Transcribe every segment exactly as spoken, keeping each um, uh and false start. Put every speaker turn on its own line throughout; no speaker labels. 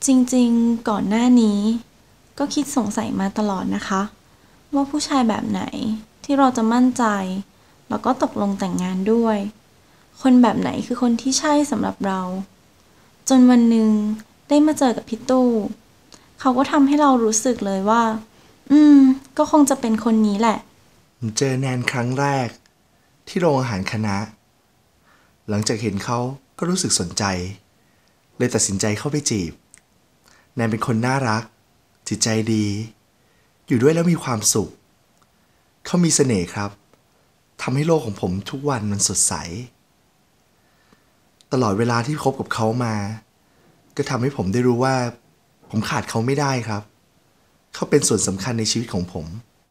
จริงๆก่อนหน้านี้ก็คิดสงสัยมาตลอดนะคะว่าผู้ชายแบบไหนที่เราจะมั่นใจแล้วก็ตกลงแต่งงานด้วยคนแบบไหนคือคนที่ใช่สำหรับเราจนวันหนึ่งได้มาเจอกับพี่ตู้เขาก็ทำให้เรารู้สึกเลยว่าอืมก็คงจะเป็นคนนี้แหละ
ผมเจอแนนครั้งแรกที่โรงอาหารคณะหลังจากเห็นเขาก็รู้สึกสนใจเลยตัดสินใจเข้าไปจีบแนนเป็นคนน่ารักจิตใจดีอยู่ด้วยแล้วมีความสุขเขามีเสน่ห์ครับทำให้โลกของผมทุกวันมันสดใสตลอดเวลาที่คบกับเขามาก็ทำให้ผมได้รู้ว่าผมขาดเขาไม่ได้ครับเขาเป็นส่วนสำคัญในชีวิตของผม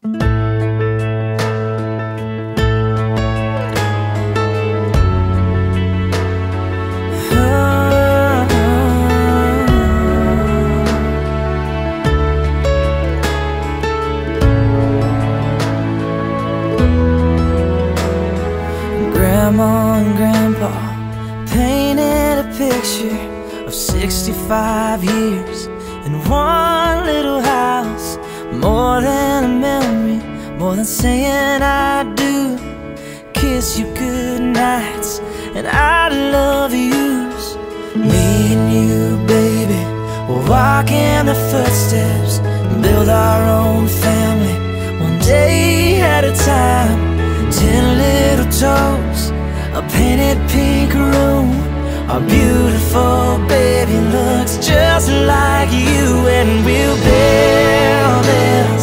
Grandma and Grandpa painted a picture of sixty-five years in one little house. More than a memory, more than saying I do. Kiss you good nights and I love yous. Me and you, baby, we'll walk in the footsteps and build our own family one day at a time. Ten little toes, a painted pink room. Our beautiful baby looks just like you. And we'll build this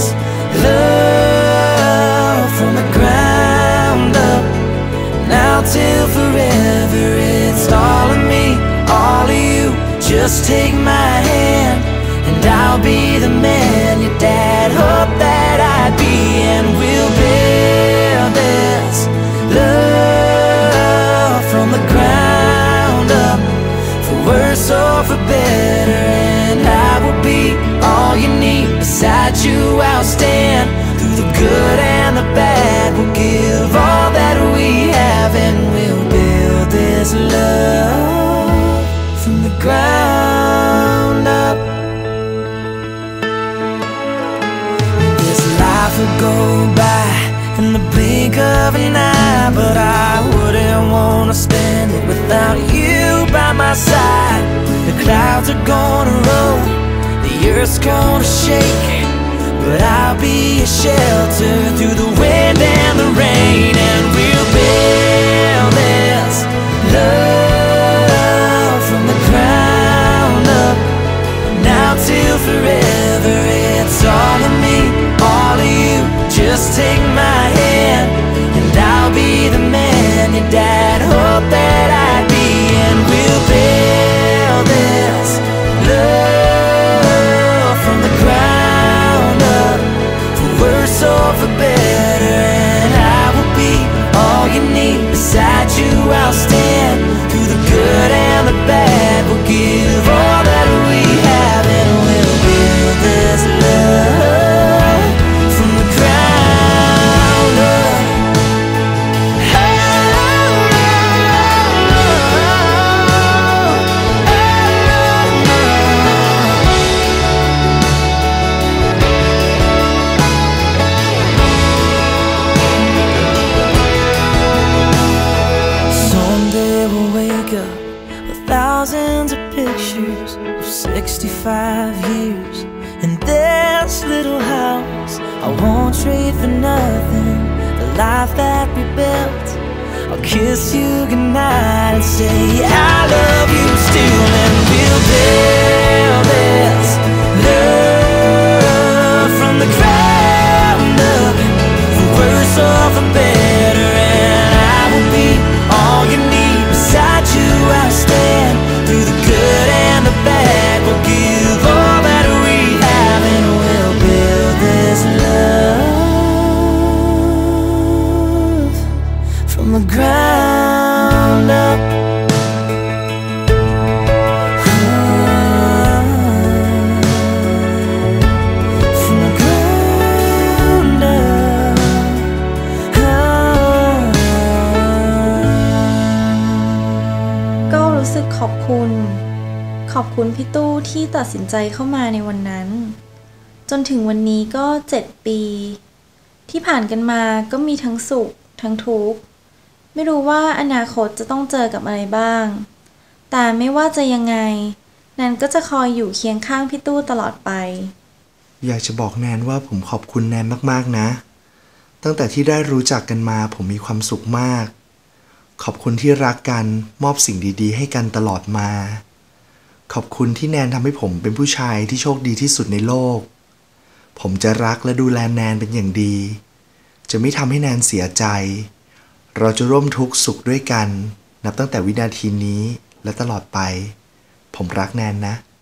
love from the ground up. Now till forever, it's all of me, all of you. Just take my hand and I'll be the man your dad hoped that I'd be. And we'll build this love from the ground up, for worse or for better. And I will be all you need. Beside you I'll stand through the good and the bad. We'll give all that we have and we'll build this love from the ground up. Life would go by in the blink of an eye, but I wouldn't want to spend it without you by my side. The clouds are gonna roll, the earth's gonna shake, but I'll be a shelter through the wind and the rain. And we'll build this love from the ground up. Now till forever, it's all of me, all of you. Just take my hand and I'll be the man your dad hoped that I'd be. And we'll build this love from the ground up, for worse or for better. And I will be all you need. Beside you I'll stand through the good and the bad. We'll give all that we have and we'll build this love from the ground up. Someday we'll wake up with thousands of pictures of sixty-five years in this little house. I won't trade for nothing the life that we built. I'll kiss you goodnight and say I love you still. And we'll build this love from the ground up, for worse or for better. And I will be all you need. Beside you I'll stand through the good and the bad. We'll give all that we have and we'll build this love from the ground up. Oh.
ขอบคุณพี่ตู้ที่ตัดสินใจเข้ามาในวันนั้นจนถึงวันนี้ก็เจ็ดปีที่ผ่านกันมาก็มีทั้งสุขทั้งทุกข์ไม่รู้ว่าอนาคตจะต้องเจอกับอะไรบ้างแต่ไม่ว่าจะยังไงแนนก็จะคอยอยู่เคียงข้างพี่ตู้ตลอดไป
อยากจะบอกแนนว่าผมขอบคุณแนนมากๆนะตั้งแต่ที่ได้รู้จักกันมาผมมีความสุขมากขอบคุณที่รักกันมอบสิ่งดีๆให้กันตลอดมาขอบคุณที่แนนทำให้ผมเป็นผู้ชายที่โชคดีที่สุดในโลกผมจะรักและดูแลแนนเป็นอย่างดีจะไม่ทำให้แนนเสียใจเราจะร่วมทุกข์สุขด้วยกันนับตั้งแต่วินาทีนี้และตลอดไปผมรักแนนนะ